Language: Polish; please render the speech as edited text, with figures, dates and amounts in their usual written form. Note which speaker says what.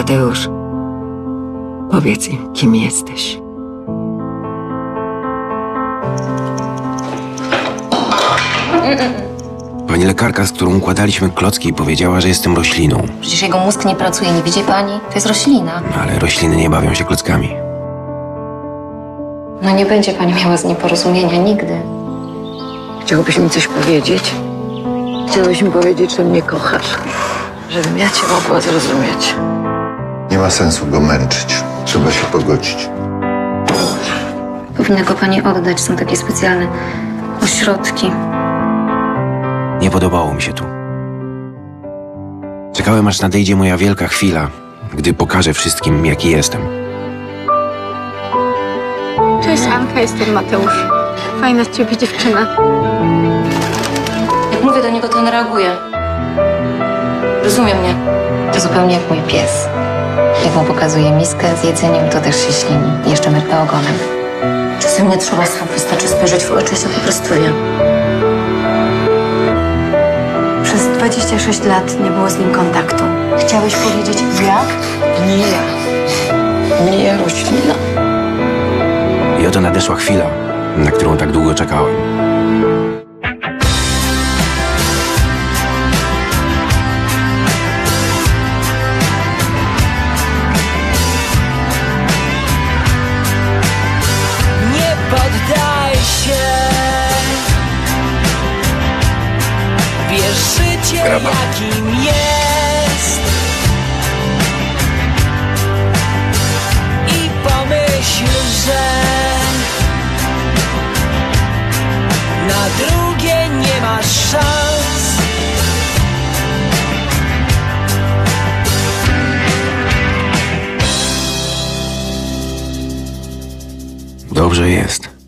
Speaker 1: Mateusz, powiedz im, kim jesteś.
Speaker 2: Pani lekarka, z którą układaliśmy klocki, powiedziała, że jestem rośliną.
Speaker 3: Przecież jego mózg nie pracuje, nie widzi pani? To jest roślina.
Speaker 2: No, ale rośliny nie bawią się klockami.
Speaker 3: No nie będzie pani miała z nim porozumienia nigdy.
Speaker 1: Chciałbyś mi coś powiedzieć? Chciałbyś mi powiedzieć, że mnie kochasz, żebym ja cię mogła zrozumieć.
Speaker 4: Nie ma sensu go męczyć. Trzeba się pogodzić.
Speaker 3: Powinna go pani oddać, są takie specjalne ośrodki.
Speaker 2: Nie podobało mi się tu. Czekałem, aż nadejdzie moja wielka chwila, gdy pokażę wszystkim, jaki jestem.
Speaker 5: Cześć Anka, jestem Mateusz. Fajna z ciebie dziewczyna.
Speaker 3: Jak mówię do niego, to on reaguje. Rozumie mnie. To zupełnie jak mój pies. Jak mu pokazuje miskę z jedzeniem, to też się ślini. I jeszcze mrugna ogonem. Czasem nie trzeba słów, wystarczy spojrzeć w oczy i się po prostu wie.
Speaker 5: Przez 26 lat nie było z nim kontaktu.
Speaker 3: Chciałeś powiedzieć jak?
Speaker 1: Nie ja. Nie ja, roślina.
Speaker 2: I oto nadeszła chwila, na którą tak długo czekałem.
Speaker 6: Nie poddaj się. Bierz życie jakim jest i pomyśl, że na drugie nie masz szans.
Speaker 2: Dobrze jest.